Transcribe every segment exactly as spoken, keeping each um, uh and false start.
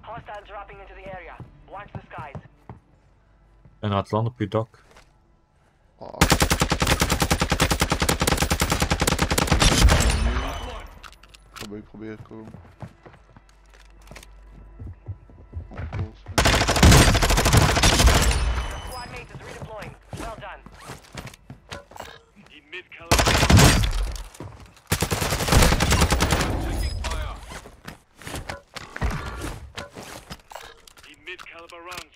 Hostiles dropping into the area. Watch the skies. En gaat landen op je dak. Oh. Probeer, probeer komen. Squad mate is redeploying. Well done. Die mid-caliber. Taking fire. Die mid-caliber rounds.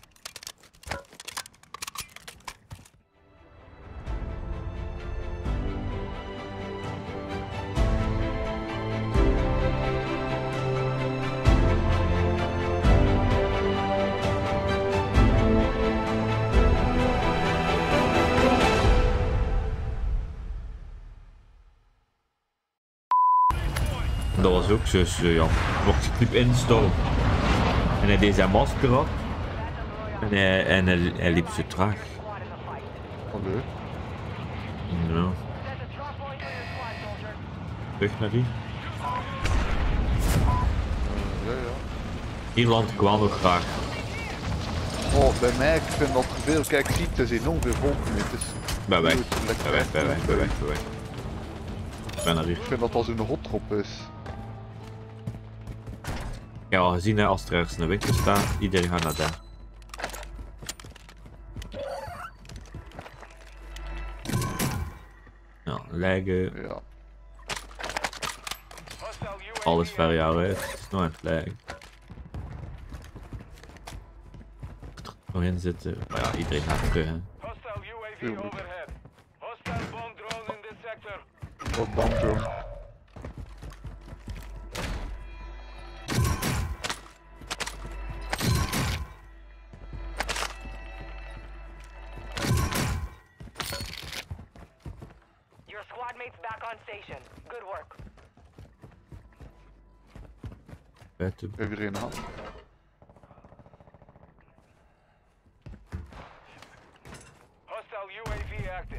Dat was ook zo, zo ja. Wordt liep in de storm. En hij deed zijn masker af. En hij, en hij, hij liep zo traag. Oh leuk. Ja. Terug naar die. Uh, ja, ja. Ierland kwam nog graag. Oh, bij mij, ik vind dat veel. Kijk, zie het is enorm veel volk nu. Het is Bij weg. lekker. Bij weg, bij weg, bij weg, bij weg. Ik ben er hier. Ik vind dat als een hotdrop is. Ja, al gezien hè, als er ergens een winkel staat, iedereen gaat naar daar. Ja, lijken, Ja. alles ver jou uit, het is nog aan het lijken. Nog in zitten, maar ja, iedereen gaat terug hè. Hostile U A V overhead. Hostile bomb drone in this sector. Wat bomb drone. Your squad mates back on station. Good work. Buiten. Ik heb er een hand. Hostile U A V active.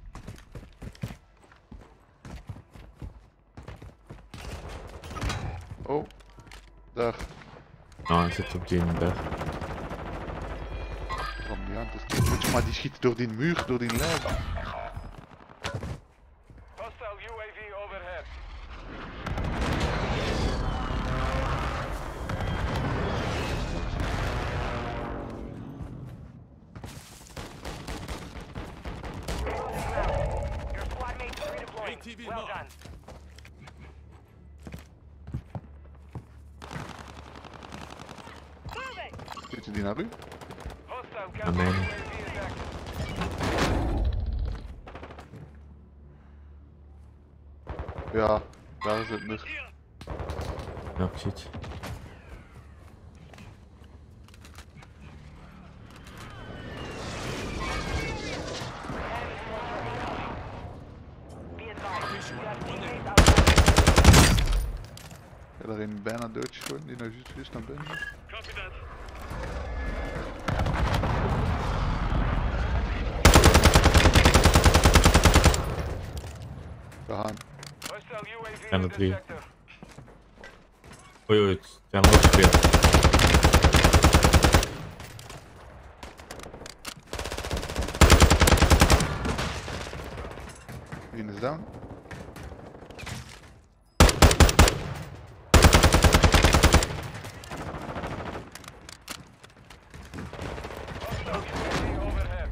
Oh. Daar. Ah, hij zit op die berg. Van die hand is het. Moet je maar die schieten door die muur, door die lijn. Hostile U A V overhead. Your squad mates is redeploying. Well done. Zitten die naar u? Hostile Naar counter mij. U A V is active. Ja, daar zit nog. Ja, ik zie het. Be advised. You have teammates outside. Ik heb er een bijna doodgeschoten die nou juist, juist naar binnen is. Copy that. We gaan. Hostile U A V En in de this drie. sector. Oei oei, het zijn nog gespeeld. Eén is down. Hostile U A V overhead.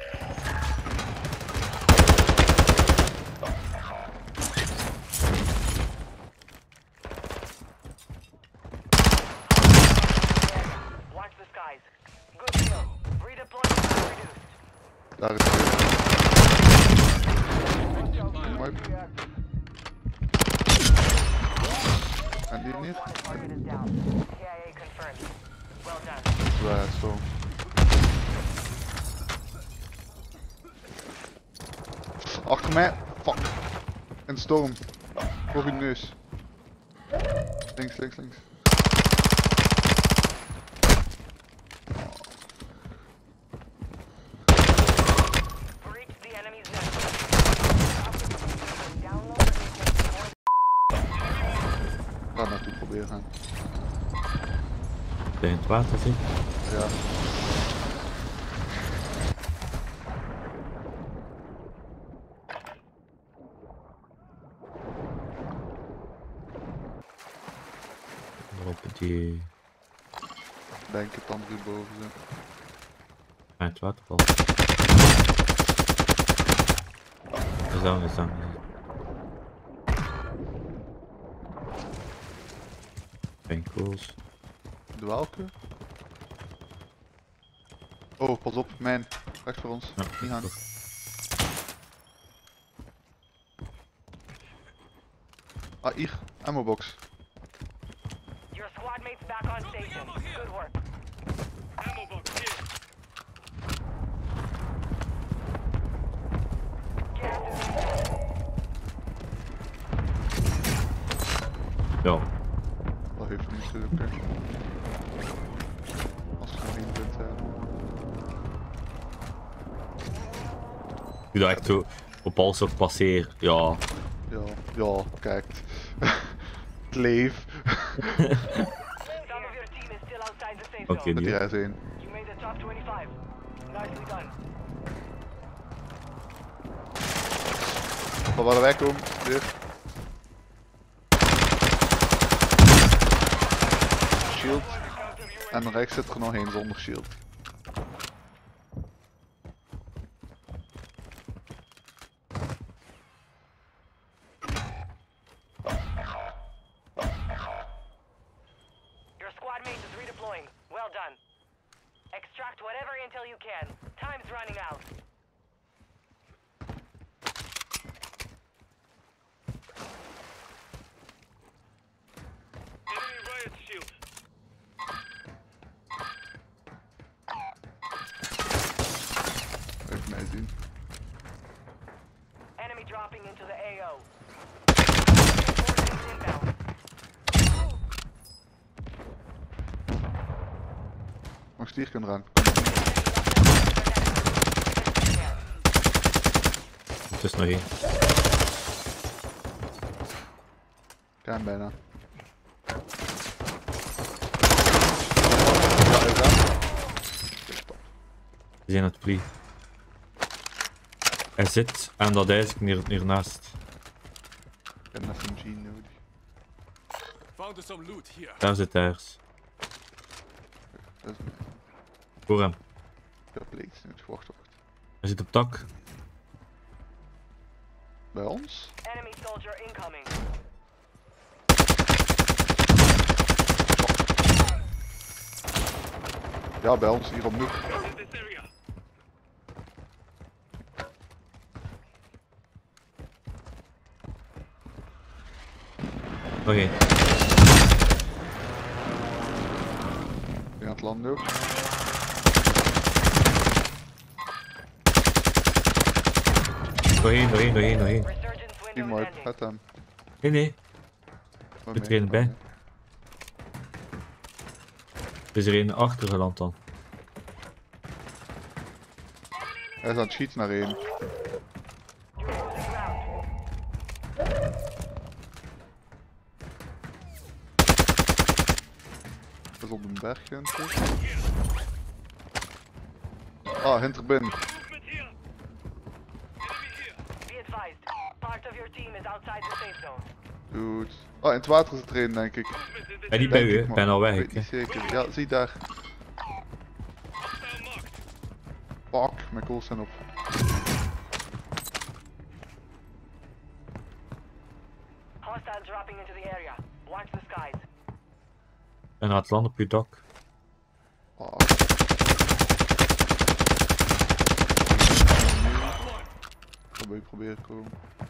Watch the skies. Good kill. Redeploying time reduced. Daar is hij. Mooi. En die niet? Target is down. K I A confirmed. Well done. Waar is zo. Achter mij. Fuck. Een storm. Voor uw neus. Links, links, links. Breach the enemy's network. Download and take more. Ga naartoe proberen gaan. in het water zit. Ja. Waarop die Denk het dan hier boven zijn. aan het water valt. Dat is dan, is dan. Winkels. De welke? Oh, pas op, mijn. Recht voor ons. Ja, Niet gaan. Ah, hier. Ammo box. Your squad mates back on station. Good work. Ammo box here. Gas is inbound. Ja, Dat heeft niet natuurlijk. Hè. Als je er niet bent. Uh... ik doe echt zo op alles op passeer. Ja, Ja, ja, kijk. Het leef. Some of your team is still outside the safe oké, zone. Met die die. reis heen. You made the top twenty-five. Nicely done. Van waar wij komen, weer. Shield. En rechts zit er nog één zonder shield. Your squad mate is redeploying. Well done. Extract whatever intel you can. Time's running out. Enemy riot shield. Even mij zien. Enemy dropping into the A O. Reinforcements inbound. Nog stier kunnen eraan. Het is nog één. Klein bijna. Ja, hij gaat. We zijn het pli. Hij zit aan dat ijzer hier, hiernaast. Ik heb een S M G nodig. Found some loot here. Daar zit hij ergens. Dat is mij. Voor hem. Ik heb leeks nodig. Wacht, wacht. Hij zit op tak. Bij ons? Enemy soldier incoming. Ja, bij ons hier op Noek. In this area. Nog één. Die aan het landen ook. Nog één, nog één, nog één, nog één. Resurgence Die window mooi, is ending. het hem. Nee, nee. Oh, Zit er nee, een oh, bij? nee. Er is er één achtergeland dan. Hij is aan het schieten naar één. You're losing ground. Dat is op een berg, Hinter. Ah, Hinter binnen. Movement here. Enemy here. Be advised. Part of your team is outside the safe zone. Dude. Ah, in het water zit er één, denk ik. Movement in this Bij die Denk bij u, ik, hè. maar Ben al weg. weet Ik, niet hè. zeker. Ja, zie daar. hostile marked. Fuck, mijn goals zijn op. Hostile dropping into the area. Watch the skies. En gaat landen op je dak. Ah. Dan wil je proberen komen.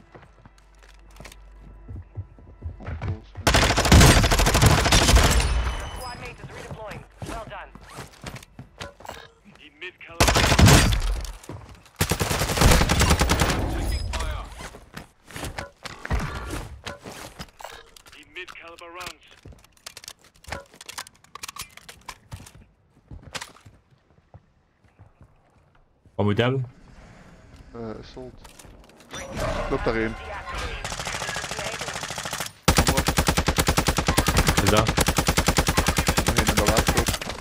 Oh, goals. Your squad mate is redeploying. Well done. Die mid caliber. Taking fire. Die mid caliber rounds. Wat moet je hebben? Eh, assault. Loop daarheen. Is dat? Daarheen in de laptop.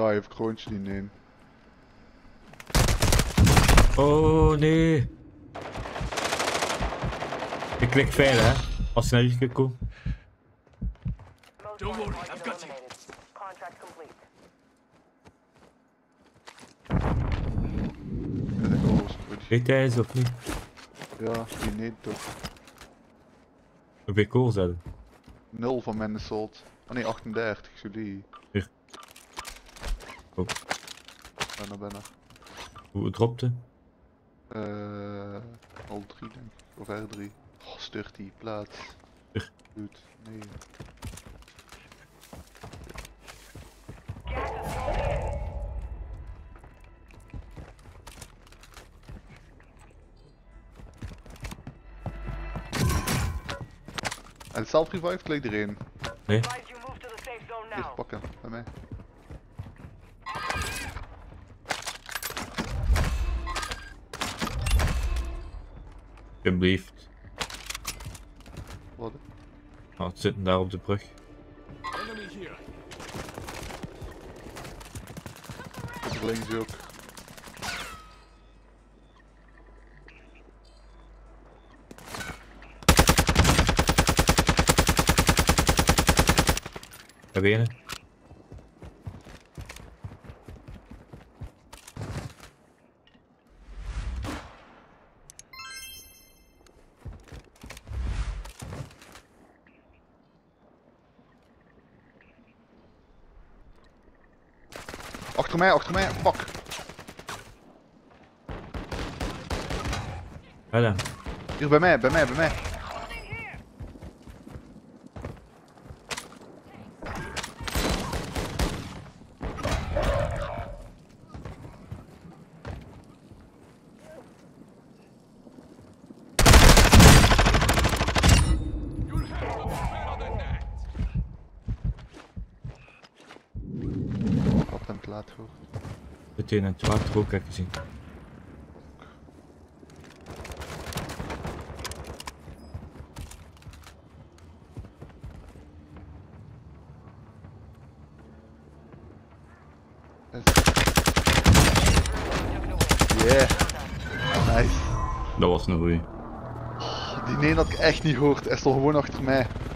hij heeft kroontje die nee. Oh nee. Ik klik verder hè. Als hij naar hier komt. Most wanted target eliminated. Contract complete. Ja, dat was goed. Weet hij eens of niet? Ja, die nee toch. Hoeveel kool zetten? nul van mijn assault. Oh nee, achtendertig, jullie. Hier. Oh. Bijna, bijna. Hoe dropte? Eh, al drie denk ik. Of R drie. Oh, stuurt die plaats. Hier. Dude, nee. Gas is rolling in. En self-revived ligt erin. Nee. Advise you move to the safe zone Hier, now. pakken, bij mij. Alsjeblieft. Wat? Nou, het zitten daar op de brug. Enemy here. Zit er links ook. Daar weer een. Achter mij, achter mij, fuck. Waar dan? Hier bij mij, bij mij, bij mij. You'll have to be better than that. Ik had hem te laat gehoord. Zit hier in het water ook, heb ik gezien. Yeah, nice. Dat was een goeie. Die nee had ik echt niet gehoord, hij stond gewoon achter mij.